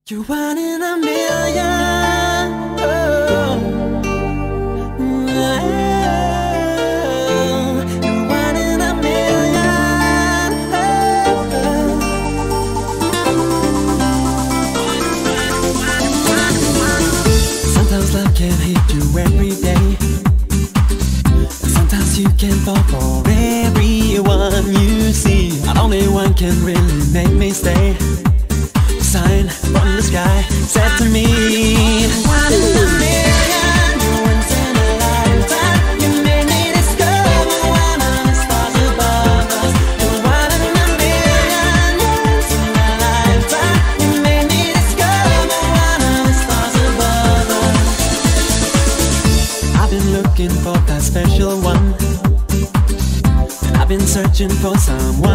You're one in a million. Oh. You're one in a million. Sometimes love can hit you every day. Sometimes you can fall for everyone you see. Not only one can really make me stay. Sign from the sky said to me, one in a million, you're once in a lifetime. You made me discover one of the stars above us. You're one in a million, you're once in a lifetime. You made me discover one of the stars above us. I've been looking for that special one, and I've been searching for someone